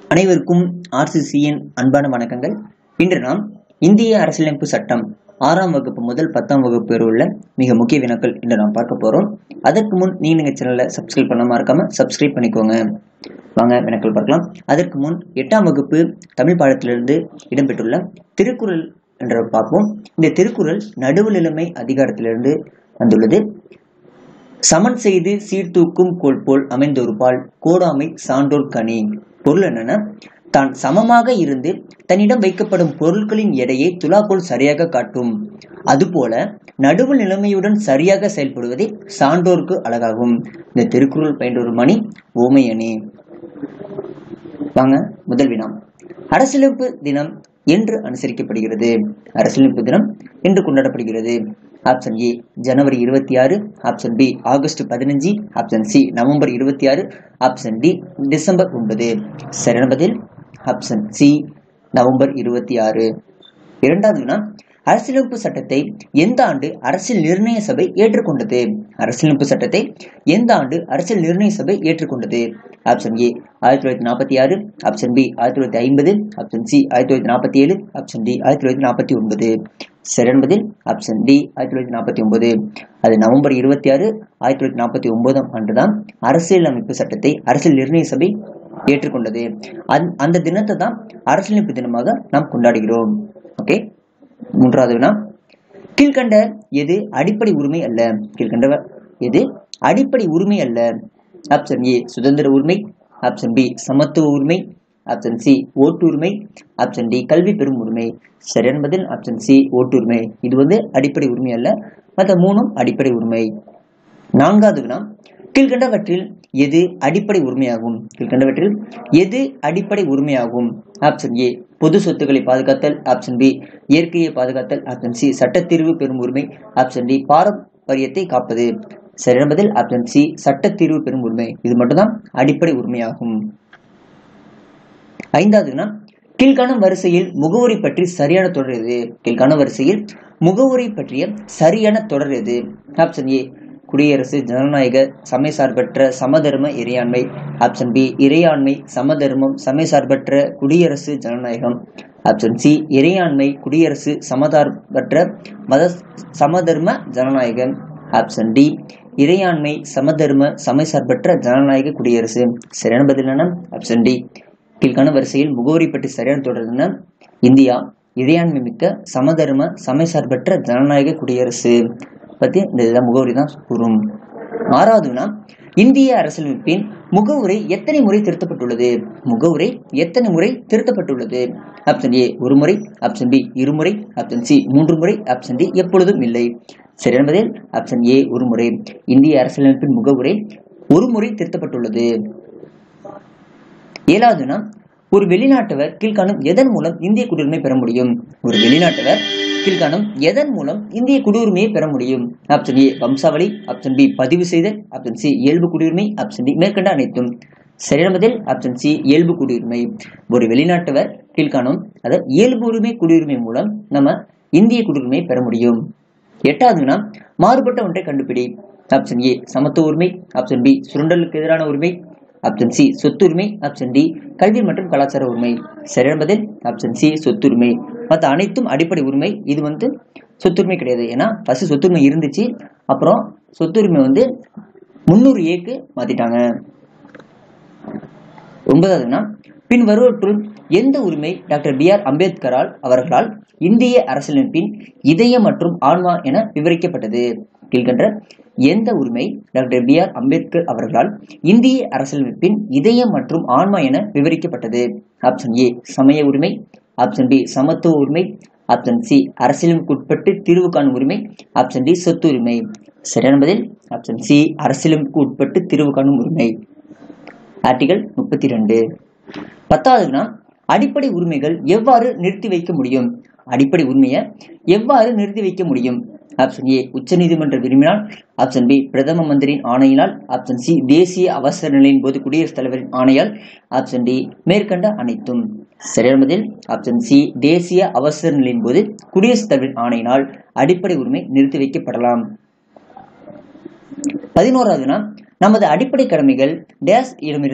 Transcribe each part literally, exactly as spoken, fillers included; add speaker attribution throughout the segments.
Speaker 1: அனைவருக்கும் ஆர்சிசியின் அன்பான வணக்கங்கள். இன்று நாம் இந்திய அரசியலமைப்பு சட்டம் ஆறாம் வகுப்பு முதல் பத்தாம் வகுப்பு வரை உள்ள மிக முக்கிய வினாக்கள் இன்று நாம் பார்க்க போறோம். அதற்கு முன் நீங்க எங்க சேனலை சப்ஸ்கிரைப் பண்ண மறக்காம சப்ஸ்கிரைப் பண்ணிக்கோங்க. வாங்க வினாக்கள் பார்க்கலாம். அதற்கு முன் எட்டாம் வகுப்பு தமிழ் பாடத்திலிருந்து இடம்பெற்றுள்ள திருக்குறள் என்ற பார்ப்போம். இந்த திருக்குறள் நடுவுநிலைமை அதிகாரத்திலிருந்து வந்துள்ளது. சமன் செய்து சீர்தூக்கும் கோல் போல் அமைந்தொரு பால் கோடாமை சான்றோர் கனி. பொருள் என்னன்னா, தான் சமமாக இருந்து தன்னிடம் வைக்கப்படும் பொருட்களின் எடையை துலாக்கோல் சரியாக காட்டும். அதுபோல நடுவு நிலைமையுடன் சரியாக செயல்படுவதே சான்றோர்க்கு அழகாகும். இந்த திருக்குறள் பயின்றொரு மணி ஓமையணி. வாங்க முதல் வினா. அரசியலமைப்பு தினம் என்று அனுசரிக்கப்படுகிறது. அரசியலமைப்பு தினம் என்று கொண்டாடப்படுகிறது. ஆப்ஷன் ஏ ஜனவரி இருபத்தி ஆறு, ஆப்ஷன் பி ஆகஸ்ட் பதினஞ்சு, ஆப்ஷன் சி நவம்பர் இருபத்தி ஆறு, ஆப்ஷன் டி டிசம்பர் ஒன்பது. சரியான பதில் ஆப்ஷன் சி நவம்பர் இருபத்தி ஆறு. இரண்டாவது வினா. அரசியலமைப்பு சட்டத்தை எந்த ஆண்டு அரசியல் நிர்ணய சபை ஏற்றுக்கொண்டது? அரசியலமைப்பு சட்டத்தை எந்த ஆண்டு அரசியல் நிர்ணய சபை ஏற்றுக்கொண்டது? ஆப்ஷன் ஏ ஆயிரத்தி தொள்ளாயிரத்தி நாற்பத்தி ஆறு, ஆப்ஷன் பி ஆயிரத்தி தொள்ளாயிரத்தி ஐம்பது, ஆப்ஷன் சி ஆயிரத்தி தொள்ளாயிரத்தி நாற்பத்தி ஏழு, ஆப்ஷன் டி ஆயிரத்தி தொள்ளாயிரத்தி நாற்பத்தி ஒன்பது. சரியான பதில் ஆப்ஷன் டி ஆயிரத்தி தொள்ளாயிரத்தி நாற்பத்தி ஒன்பது. அது நவம்பர் இருபத்தி ஆறு ஆயிரத்தி தொள்ளாயிரத்தி நாற்பத்தி ஒன்பதாம் ஆண்டுதான் அரசியல் அமைப்பு சட்டத்தை அரசியல் நிர்ணய சபை ஏற்றுக்கொண்டது. அந்த தினத்தை தான் அரசியலமைப்பு தினமாக நாம் கொண்டாடுகிறோம். ஓகே. மூன்றாவது வினா. கீழ்கண்ட எது அடிப்படை உரிமை அல்ல? கீழ்கண்ட எது அடிப்படை உரிமை அல்ல? ஆப்ஷன் ஏ சுதந்திர உரிமை, ஆப்ஷன் பி சமத்துவ உரிமை, ஆப்ஷன் சி ஓட்டுரிமை, ஆப்ஷன் டி கல்வி பெறும் உரிமை. சரியான பதில் ஆப்ஷன் சி ஓட்டுரிமை. இது வந்து அடிப்படை உரிமை அல்ல, மற்ற மூணும் அடிப்படை உரிமை. நான்காவது வினா. கீழ்கண்டவற்றில் எது அடிப்படை உரிமையாகும்? கீழ்கண்டவற்றில் எது அடிப்படை உரிமையாகும்? ஆப்ஷன் ஏ பொது சொத்துக்களை பாதுகாத்தல், ஆப்ஷன் பி இயற்கையை பாதுகாத்தல், ஆப்ஷன் சி சட்டத்தீர்வு பெறும் உரிமை, ஆப்ஷன் டி பாரம்பரியத்தை காப்பது. சரியான பதில் ஆப்ஷன் சி சட்டத்தீர்வு பெறும் உரிமை. இது மட்டும்தான் அடிப்படை உரிமையாகும். ஐந்தாவது வினா. கீழ்காணும் வரிசையில் முகவுரை பற்றி சரியான தொடர் எது? கீழ்காணும் வரிசையில் முகவுரை பற்றிய சரியான தொடர் எது? ஆப்ஷன் ஏ குடியரசு, ஜனநாயக, சமயசார்பற்ற, சமதர்ம, இறையாண்மை, ஆப்ஷன் பி இறையாண்மை, சமதர்மம், சமயசார்பற்ற, குடியரசு, ஜனநாயகம், ஆப்ஷன் சி இறையாண்மை, குடியரசு, சமதார்பற்ற, மத சமதர்ம, ஜனநாயகம், ஆப்ஷன் டி இறையாண்மை, சமதர்ம, சமயசார்பற்ற, ஜனநாயக, குடியரசு. சரியான பதில் என்ன? Option D. கீழ்கான வரிசையில் முகவரி பற்றி சரியான தொடர் என்ன? இந்தியா இறையாண்மை மிக்க, சமதர்ம, சமயசார்பற்ற, ஜனநாயக, குடியரசு பத்தி இந்த முகவரி தான் கூறும். ஆறாவது வினா. இந்திய அரசியலமைப்பின் முகவுரை எத்தனை முறை திருத்தப்பட்டுள்ளது? முகவுரை எத்தனை முறை திருத்தப்பட்டுள்ளது? ஆப்ஷன் ஏ ஒரு முறை, ஆப்ஷன் பி இருமுறை, ஆப்ஷன் சி மூன்று முறை, ஆப்ஷன் டி எப்பொழுதும் இல்லை. சரியான பதில் ஆப்ஷன் ஏ ஒரு முறை. இந்திய அரசியலமைப்பின் முகவுரை ஒரு முறை திருத்தப்பட்டுள்ளது. ஏழாவது வினா. ஒரு வெளிநாட்டவர் கீழ்காணும் எதன் மூலம் இந்திய குடியுரிமை பெற முடியும்? ஒரு வெளிநாட்டவர் கீழ்காணும் எதன் மூலம் இந்திய குடியுரிமையை பெற முடியும்? ஆப்ஷன் ஏ வம்சாவளி, ஆப்ஷன் பி பதிவு செய்தல், ஆப்ஷன் சி இயல்பு குடியுரிமை, ஆப்ஷன் டி மேற்கண்ட அனைத்தும். சரியான பதில் ஆப்ஷன் சி இயல்பு குடியுரிமை. ஒரு வெளிநாட்டவர் கீழ்காணும் அதாவது இயல்பு உரிமை குடியுரிமை மூலம் நம்ம இந்திய குடியுரிமையை பெற முடியும். எட்டாவது வினா. மாறுபட்ட ஒன்றை கண்டுபிடி. ஆப்ஷன் ஏ சமத்துவ உரிமை, ஆப்ஷன் பி சுரண்டலுக்கு எதிரான உரிமை, ஆப்ஷன் சி சொத்துரிமை, ஆப்ஷன் டி கல்வி மற்றும் கலாச்சார உரிமை. சரியான பதில் ஆப்ஷன் சி சொத்துரிமை. மற்ற அனைத்தும் அடிப்படை உரிமை. இது வந்து சொத்துரிமை கிடையாது. ஏன்னா ஃபர்ஸ்ட் சொத்துரிமை இருந்துச்சு, அப்புறம் சொத்துரிமை வந்து முன்னூறு ஏக்கு மாத்திட்டாங்க. ஒன்பதாவதுனா. பின் வருவற்றுள் எந்த உரிமை டாக்டர் பி ஆர் அம்பேத்கரால் அவர்களால் இந்திய அரசியலமைப்பின் இதயம் மற்றும் ஆன்மா என விவரிக்கப்பட்டது? கீழ்கண்ட எந்த உரிமை டாக்டர் பி ஆர் அம்பேத்கர் அவர்களால் இந்திய அரசியலமைப்பின் இதயம் மற்றும் ஆன்மா என விவரிக்கப்பட்டது? ஆப்ஷன் ஏ சமய உரிமை, ஆப்ஷன் பி சமத்துவ உரிமை, ஆப்ஷன் சி அரசியலமைப்புக்கு உட்பட்டு தீர்வு காணும் உரிமை, ஆப்ஷன் டி சொத்து உரிமை. சரியான பதில் ஆப்ஷன் சி அரசியலமைப்புக்கு உட்பட்டு தீர்வு காணும் உரிமை. ஆர்டிகல் முப்பத்தி ரெண்டு. பத்தாவதுனா. அடிப்படை உரிமைகள் எவ்வாறு நிறுத்தி வைக்க முடியும்? அடிப்படை உரிமையை எவ்வாறு நிறுத்தி வைக்க முடியும்? ஆப்ஷன் ஏ உச்ச நீதிமன்றம் விரும்பினால், ஆப்ஷன் பி பிரதம மந்திரியின் ஆணையினால், ஆப்ஷன் சி தேசிய அவசர நிலையின் போது குடியரசுத் தலைவரின் ஆணையால், ஆப்ஷன் டி மேற்கண்ட அனைத்தும். சரியான பதில் ஆப்ஷன் சி தேசிய அவசர நிலையின் போது குடியரசுத் தலைவரின் ஆணையினால் அடிப்படை உரிமை நிறுத்தி வைக்கப்படலாம். பதினோராவதுனா. நமது அடிப்படை கடமைகள் டேஸ் இடமிருந்து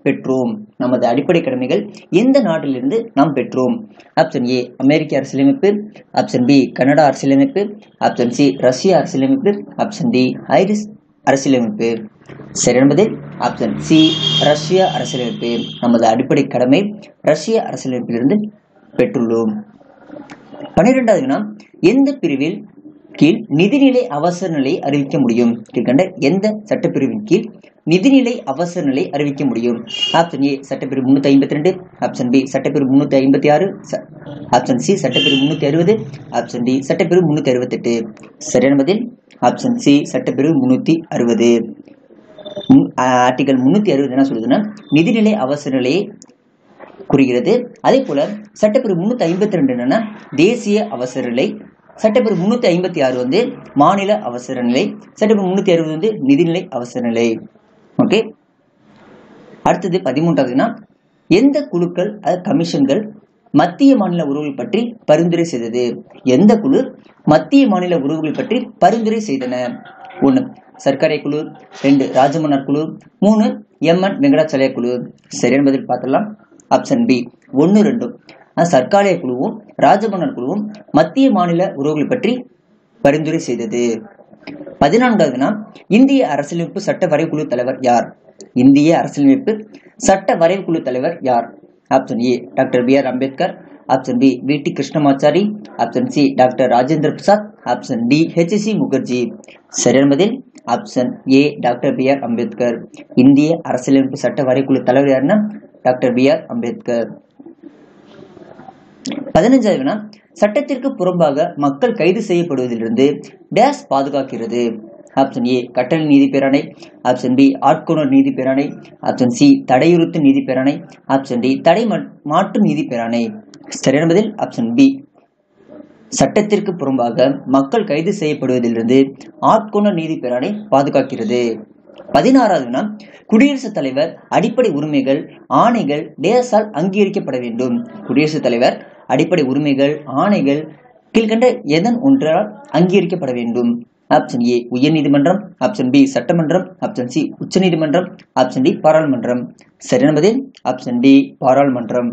Speaker 1: பெற்றோம்? நமது அடிப்படை கடமைகள் எந்த நாட்டிலிருந்து நாம் பெற்றோம்? ஆப்ஷன் ஏ அமெரிக்க அரசியலமைப்பு, ஆப்ஷன் பி கனடா அரசியலமைப்பு, ஆப்ஷன் சி ரஷ்ய அரசியலமைப்பு, ஆப்ஷன் டி ஐரிஷ் அரசியலமைப்பு. சரியான பதில் ஆப்ஷன் சி ரஷ்ய அரசியலமைப்பு. நமது அடிப்படை கடமை ரஷ்ய அரசியலமைப்பிலிருந்து பெற்றுள்ளோம். பனிரெண்டாவது வினா, எந்த பிரிவில் கீழ் நிதிநிலை அவசர நிலை அறிவிக்க முடியும்? கீழ்கண்ட எந்த சட்டப்பிரிவின் கீழ் நிதிநிலை அவசர நிலை அறிவிக்க முடியும்? ஆப்ஷன் ஏ சட்டப்பிரிவு முன்னூத்தி ஐம்பத்தி ரெண்டு, ஆப்ஷன் பி சட்டப்பிரிவு முன்னூத்தி ஐம்பத்தி ஆறு, ஆப்ஷன் சி சட்டப்பிரிவு முன்னூத்தி அறுபது, ஆப்ஷன் டி சட்டப்பிரிவு முன்னூத்தி அறுபத்தி எட்டு. சரியான பதில் ஆப்ஷன் சி சட்டப்பிரிவு முன்னூத்தி அறுபது. ஆர்டிகல் முன்னூத்தி அறுபது என்ன சொல்லுதுன்னா நிதிநிலை அவசர நிலையை குறிக்கிறது. அதே போல சட்டப்பிரிவு முன்னூத்தி ஐம்பத்தி ரெண்டு என்னன்னா தேசிய அவசர நிலை, சட்டப்பிரிவு முன்னூத்தி ஐம்பத்தி ஆறு வந்து மாநில அவசர நிலை, சட்டப்பிரிவு முன்னூத்தி அறுபது வந்து நிதிநிலை அவசர நிலை. ஓகே, அடுத்தது பதிமூன்றாவதுனா எந்த குழுக்கள் கமிஷன்கள் மத்திய மாநில உறவுகள் பற்றி பரிந்துரை செய்தது? எந்த குழு மத்திய மாநில உறவுகள் பற்றி பரிந்துரை செய்தன? ஒன்று சர்க்காரிய குழு, ரெண்டு ராஜமன்னார் குழு, மூணு எம் என் வெங்கடாச்சலய குழு. சரியான பதில் பார்த்துடலாம். ஆப்ஷன் பி ஒன்னு ரெண்டும். சர்க்காரிய குழுவும் ராஜமன்னார் குழுவும் மத்திய மாநில உறவுகளை பற்றி பரிந்துரை செய்தது. பதினான்காவதுனா இந்திய அரசியலமைப்பு சட்ட வரைவுக்குழு தலைவர் யார்? இந்திய அரசியலமைப்பு சட்ட வரைவுக்குழு தலைவர் யார்? Option A doctor B R Ambedkar, option B V T Krishnamachari, option C doctor Rajendra Prasad, option D H C Mukherjee. சரியான பதில் option A doctor B R Ambedkar. இந்திய அரசியலமைப்பு சட்ட வரைவுக்குழு தலைவர் யாருன்னா டாக்டர் பி ஆர் அம்பேத்கர். பதினஞ்சாவது சட்டத்திற்கு புறம்பாக மக்கள் கைது செய்யப்படுவதிலிருந்து டேஸ் பாதுகாக்கிறது? ஆப்ஷன் ஏ கட்டளை நீதி பேராணை, ஆப்ஷன் பி ஆட்கொணர் நீதி பேராணை, ஆப்ஷன் சி தடையுறுத்து நீதி பேராணை, ஆப்ஷன் டி தடை மாற்று நீதி பேராணை. சரியான பதில் ஆப்ஷன் பி சட்டத்திற்கு புறம்பாக மக்கள் கைது செய்யப்படுவதிலிருந்து ஆட்கொணர் நீதி பேராணை பாதுகாக்கிறது. பதினாறாவது குடியரசுத் தலைவர் அடிப்படை உரிமைகள் ஆணைகள் டேஸால் அங்கீகரிக்கப்பட வேண்டும்? குடியரசுத் தலைவர் அடிப்படை உரிமைகள் ஆணைகள் கீழ்கண்ட எதன் ஒன்றால் அங்கீகரிக்கப்பட வேண்டும்? ஆப்ஷன் ஏ உயர் நீதிமன்றம், ஆப்ஷன் பி சட்டமன்றம், ஆப்ஷன் சி உச்ச நீதிமன்றம், ஆப்ஷன் டி பாராளுமன்றம். சரியான பதில் ஆப்ஷன் டி பாராளுமன்றம்.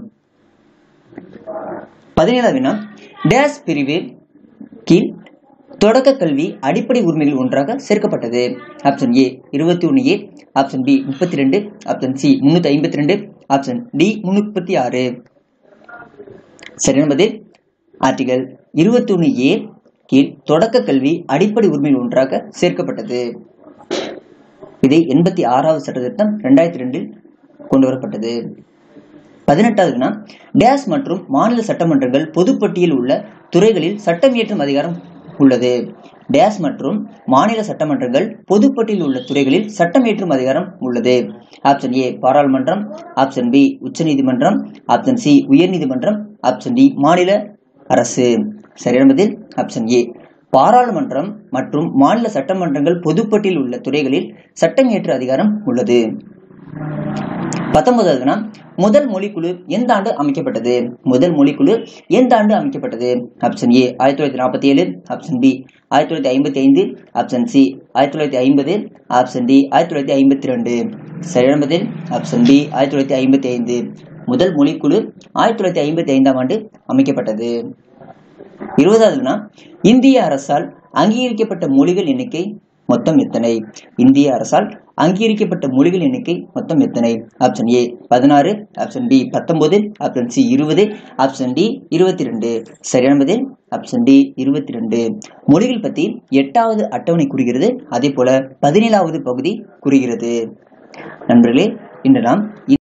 Speaker 1: பதினேழாவது டேஸ் பிரிவு கீழ் தொடக்க கல்வி அடிப்படை உரிமைகள் ஒன்றாக சேர்க்கப்பட்டது? ஆப்ஷன் ஏ இருபத்தி ஒன்னு ஏ, ஆப்ஷன் பி முப்பத்தி ரெண்டு, ஆப்ஷன் சி முன்னூத்தி ஐம்பத்தி ரெண்டு, ஆப்ஷன் டி முப்பத்தி ஆறு. சரியான பதில் ஆர்டிகல் இருபத்தி ஒன்னு ஏ கீழ் தொடக்க கல்வி அடிப்படை உரிமைகள் ஒன்றாக சேர்க்கப்பட்டது. இது எண்பத்தி ஆறாவது சட்ட திருத்தம் இரண்டாயிரத்தி ரெண்டில் கொண்டு வரப்பட்டது. பதினெட்டாவதுனா டேஸ் மற்றும் மாநில சட்டமன்றங்கள் பொதுப்பட்டியல் உள்ள துறைகளில் சட்டம் இயற்றும் அதிகாரம் உள்ளது? டேஸ் மற்றும் மாநில சட்டமன்றங்கள் பொதுப்பட்டியல் உள்ள துறைகளில் சட்டம் இயற்றும் அதிகாரம் உள்ளது. ஆப்ஷன் ஏ பாராளுமன்றம், ஆப்ஷன் பி உச்ச நீதிமன்றம், ஆப்ஷன் சி உயர் நீதிமன்றம், ஆப்ஷன் டி மாநில அரசு. சரியான பதில் ஆப்ஷன் ஏ பாராளுமன்றம் மற்றும் மாநில சட்டமன்றங்கள் பொதுப்பட்டியல் உள்ள துறைகளில் சட்டம் இயற்ற அதிகாரம் உள்ளது. பத்தொன்பதாவதுனா முதல் மொழிக்குழு எந்த ஆண்டு அமைக்கப்பட்டது? முதல் மொழிக்குழு எந்த ஆண்டு அமைக்கப்பட்டது? ஆப்ஷன் ஏ ஆயிரத்தி தொள்ளாயிரத்தி நாற்பத்தி ஏழு, ஆப்ஷன் பி ஆயிரத்தி தொள்ளாயிரத்தி ஐம்பத்தி ஐந்து, ஆப்ஷன் சி ஆயிரத்தி தொள்ளாயிரத்தி ஐம்பது, ஆப்ஷன் டி ஆயிரத்தி தொள்ளாயிரத்தி ஐம்பத்தி ரெண்டு. சரியான பதில் ஆப்ஷன் பி ஆயிரத்தி தொள்ளாயிரத்தி ஐம்பத்தி ஐந்து. முதல் மொழிக்குழு ஆயிரத்தி தொள்ளாயிரத்தி ஐம்பத்தி ஐந்தாம் ஆண்டு அமைக்கப்பட்டது. இருபதாவதுனா இந்திய அரசால் அங்கீகரிக்கப்பட்ட மொழிகள் எண்ணிக்கை மொத்தம் எத்தனை? இந்திய அரசால் அங்கீகரிக்கப்பட்ட மொழிகள் எண்ணிக்கை மொத்தம் எத்தனை? ஆப்ஷன் ஏ பதினாறு, ஆப்ஷன் பி பத்தொன்பது, ஆப்ஷன் சி இருபது, ஆப்ஷன் டி இருபத்தி ரெண்டு. சரியான பதில் ஆப்ஷன் டி இருபத்தி ரெண்டு. மொழிகள் பத்தி எட்டாவது அட்டவணை குறிக்கிறது, அதே போல பதினேழாவது பகுதி குறிக்கிறது. நண்பர்களே, இன்று நாம்